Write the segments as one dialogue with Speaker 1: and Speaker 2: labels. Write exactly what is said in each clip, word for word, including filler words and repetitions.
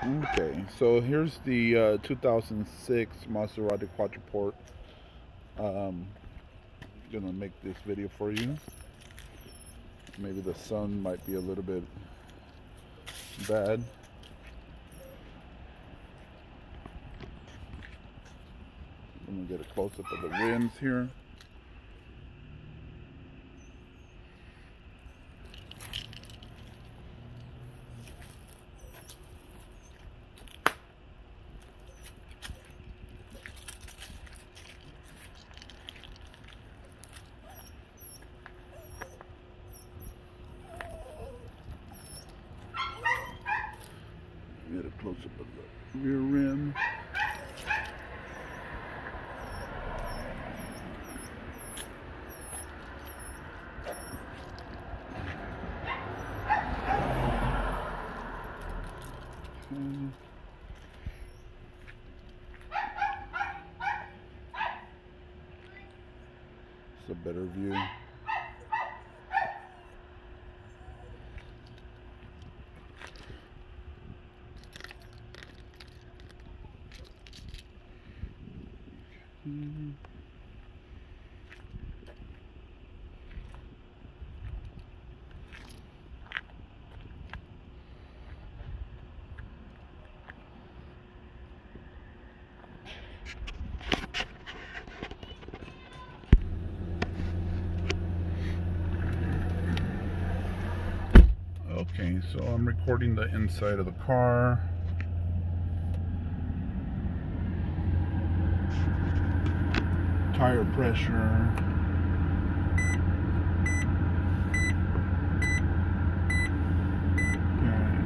Speaker 1: Okay, so here's the uh, two thousand six Maserati Quattroporte. Um, gonna make this video for you. Maybe the sun might be a little bit bad. I'm gonna get a close up of the rims here. Get a close up of the rear rim. Okay. It's a better view. Mm-hmm. Okay, so I'm recording the inside of the car. Tire pressure. Okay.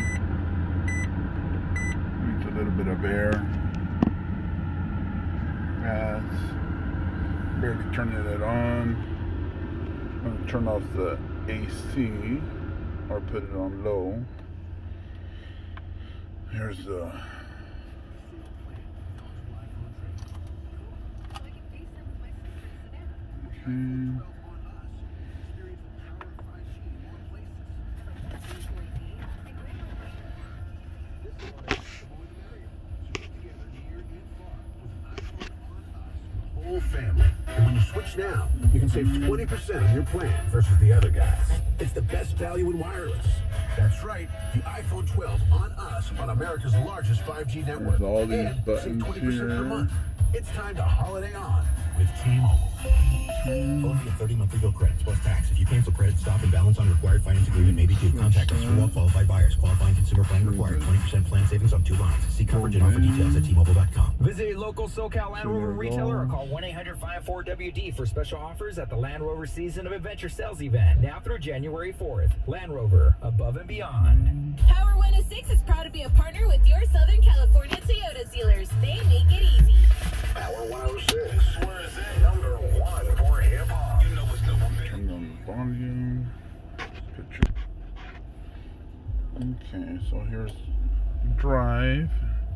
Speaker 1: Needs a little bit of air. Gas. Barely turning it on. I'm going to turn off the A C or put it on low. Here's the okay.
Speaker 2: Whole family. And when you switch now, you can save twenty percent on your plan versus the other guys. It's the best value in wireless. That's right, the iPhone twelve on us on America's largest five G network.
Speaker 1: There's all these
Speaker 2: and
Speaker 1: buttons
Speaker 2: save twenty percent
Speaker 1: here.
Speaker 2: per month. It's time to holiday on with T-Mobile. Only a thirty monthly bill credits plus tax. If you cancel credit, stop and balance on required finance agreement may be due. Contact us for all qualified buyers. Qualifying consumer plan required. twenty percent plan savings on two lines. See coverage and offer details at T Mobile dot com.
Speaker 3: Visit a local SoCal Land Rover retailer or call one eight hundred five four W D for special offers at the Land Rover Season of Adventure sales event now through January fourth. Land Rover, above and beyond.
Speaker 4: Power one oh six is proud to be a partner with your Southern California Toyota dealers. They make it easy.
Speaker 2: Power one oh six. Where is it? Number one for hip hop. You know what's number one.
Speaker 1: Turn on the volume. Picture. Okay, so here's drive.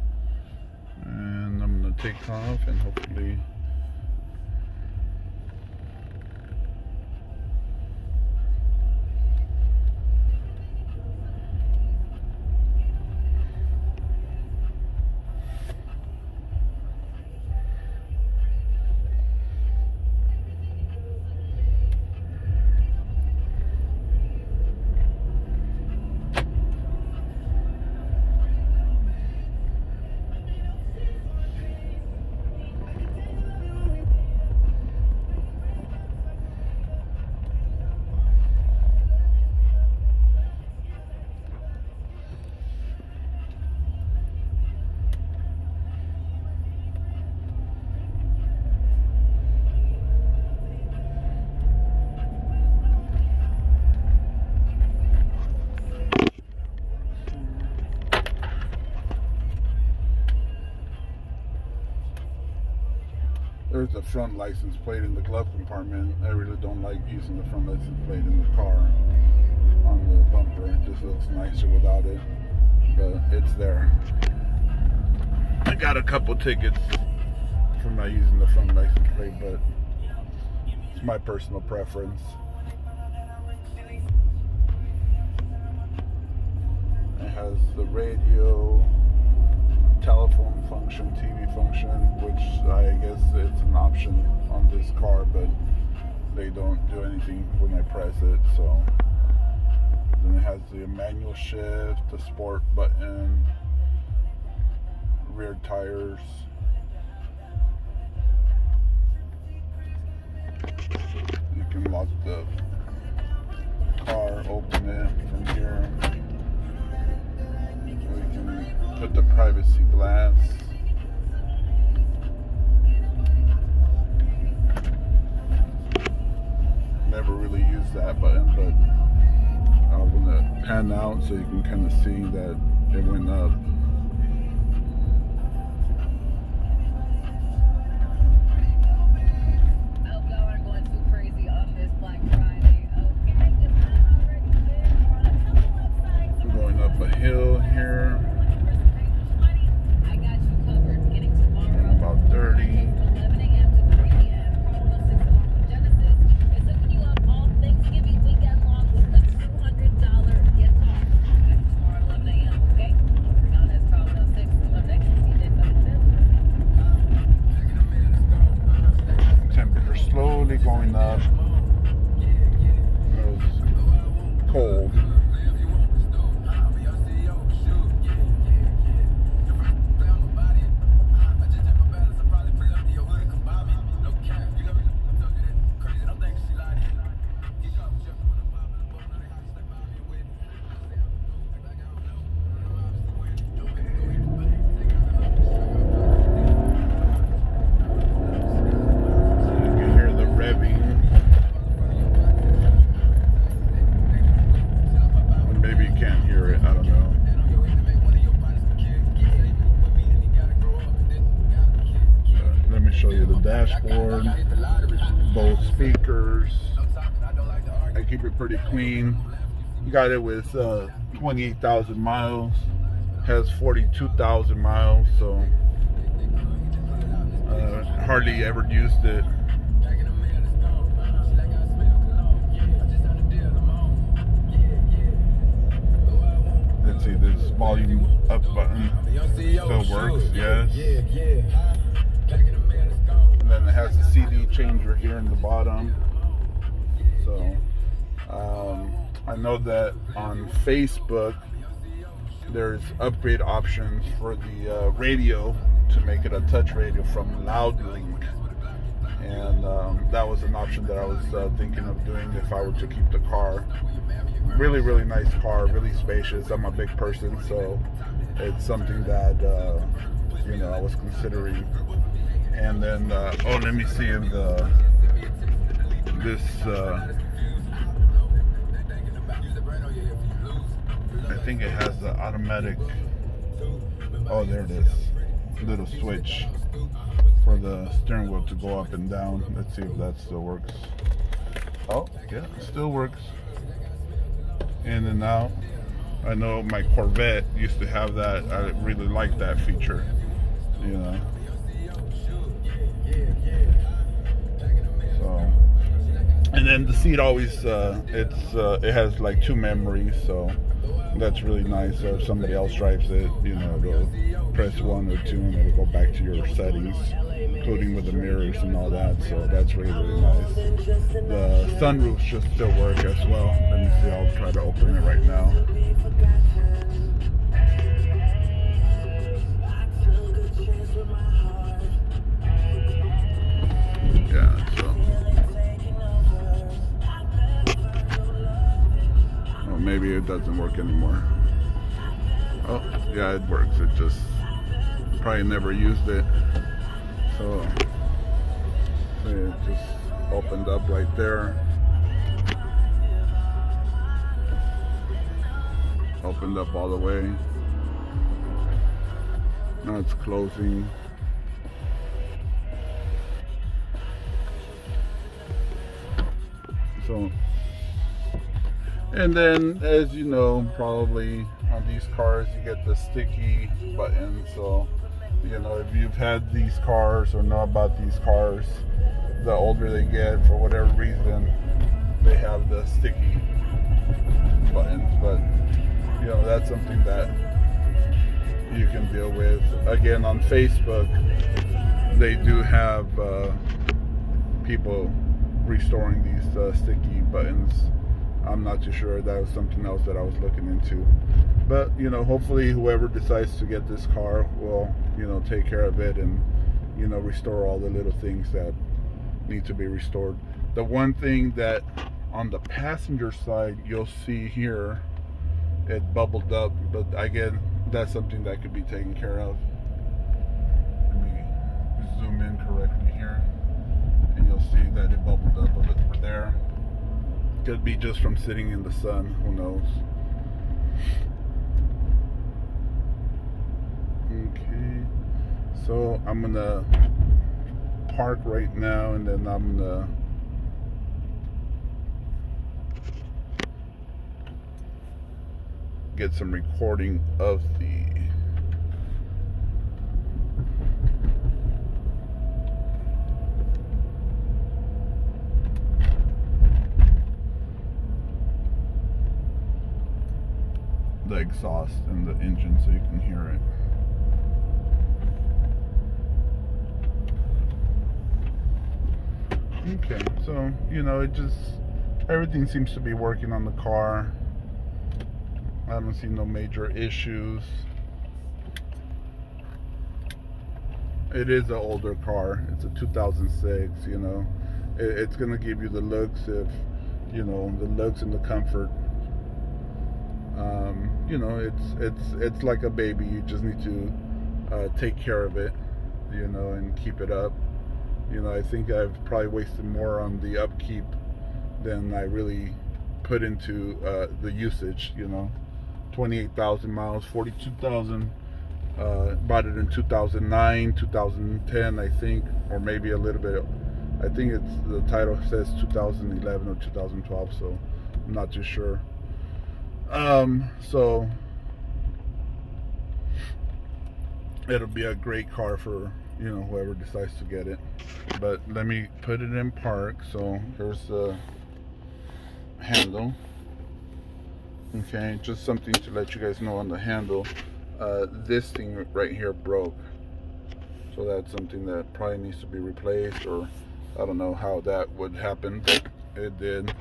Speaker 1: And I'm going to take off and hopefully there's the front license plate in the glove compartment. I really don't like using the front license plate in the car on the bumper. It just looks nicer without it, but it's there. I got a couple tickets for not using the front license plate, but it's my personal preference. It has the radio, telephone function, T V function, which I guess it's an option on this car, but they don't do anything when I press it. So then it has the manual shift, the sport button, rear tires. You can lock the car, open it from here. We can put the privacy glass. Never really used that button, but I'm gonna pan out so you can kind of see that it went up. Hill here, about thirty. Temperature slowly going up. It was cold. Show you the dashboard, both speakers. I keep it pretty clean. Got it with uh, twenty-eight thousand miles, has forty-two thousand miles, so uh, hardly ever used it. Let's see, this volume up button still works, yes. And then it has the C D changer here in the bottom. So um, I know that on Facebook there's upgrade options for the uh, radio to make it a touch radio from Loudlink, and um, that was an option that I was uh, thinking of doing if I were to keep the car. Really, really nice car, really spacious. I'm a big person, so it's something that uh, you know I was considering. And then, uh, oh, let me see if the, this, uh, I think it has the automatic, oh, there it is, little switch for the steering wheel to go up and down. Let's see if that still works. Oh, yeah, it still works. In and out. I know my Corvette used to have that. I really like that feature, you know. So, and then the seat always uh, it's uh, it has like two memories, so that's really nice. So if somebody else drives it, you know, it'll press one or two and it'll go back to your settings, including with the mirrors and all that. So that's really, really nice. The sunroof should still work as well. Let me see, I'll try to open it right now. Yeah, so oh, maybe it doesn't work anymore. Oh, yeah, it works. It just probably never used it. So it just opened up right there. Opened up all the way. Now it's closing. So, and then, as you know, probably on these cars you get the sticky button. So, you know, if you've had these cars or know about these cars, the older they get, for whatever reason, they have the sticky buttons. But, you know, that's something that you can deal with. Again, on Facebook, they do have uh, people restoring these uh, sticky buttons. I'm not too sure. That was something else that I was looking into. But, you know, hopefully whoever decides to get this car will, you know, take care of it and, you know, restore all the little things that need to be restored. The one thing that on the passenger side you'll see here, it bubbled up, but again, that's something that could be taken care of. Let me zoom in correctly here, and you'll see that it bubbled up a bit there. Could be just from sitting in the sun, who knows. Okay, so I'm gonna park right now, and then I'm gonna get some recording of the the exhaust and the engine so you can hear it. Okay, so you know, it just, everything seems to be working on the car. I haven't seen no major issues. It is an older car. It's a two thousand six, you know. It, it's gonna give you the looks if, you know, the looks and the comfort. Um, you know, it's it's it's like a baby. You just need to uh, take care of it, you know, and keep it up. You know, I think I've probably wasted more on the upkeep than I really put into uh, the usage, you know. twenty-eight thousand miles, forty-two thousand. Uh, bought it in two thousand nine, two thousand ten, I think, or maybe a little bit. I think it's, the title says two thousand eleven or two thousand twelve, so I'm not too sure. Um, so it'll be a great car for, you know, whoever decides to get it. But let me put it in park. So here's the handle. Okay, just something to let you guys know on the handle. Uh, this thing right here broke, so that's something that probably needs to be replaced, or I don't know how that would happen, but it did.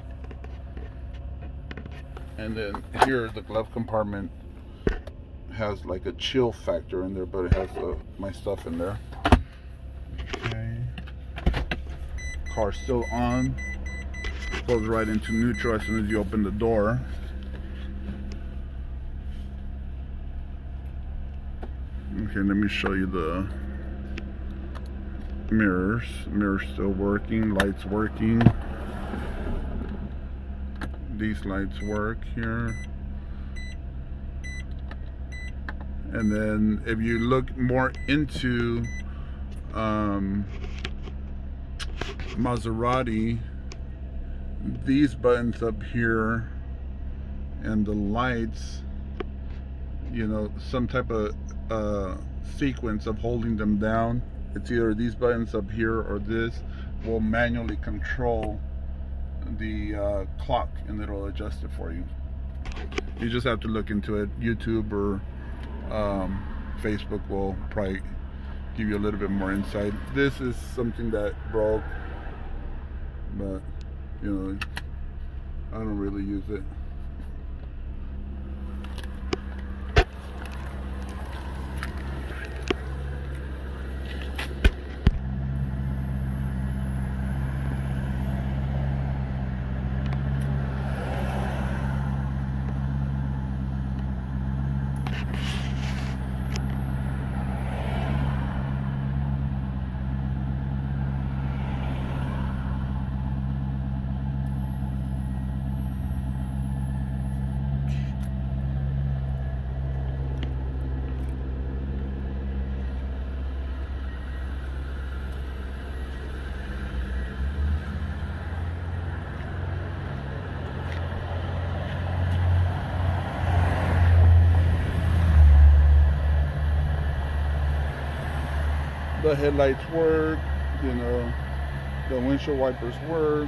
Speaker 1: And then here, the glove compartment has like a chill factor in there, but it has uh, my stuff in there. Okay, car's still on. Goes right into neutral as soon as you open the door. Okay, let me show you the mirrors. Mirrors still working, lights working. These lights work here. And then if you look more into um, Maserati, these buttons up here and the lights, you know, some type of uh, sequence of holding them down. It's either these buttons up here or this will manually control the uh, clock, and it'll adjust it for you. You just have to look into it. YouTube or um, Facebook will probably give you a little bit more insight. This is something that broke, but you know, I don't really use it. The headlights work, you know, the windshield wipers work,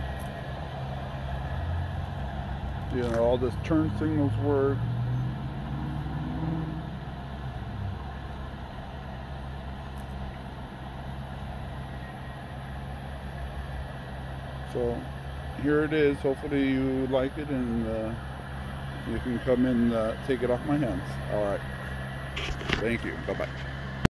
Speaker 1: you know, all the turn signals work. So here it is. Hopefully you like it, and uh, you can come and uh, take it off my hands. All right. Thank you. Bye-bye.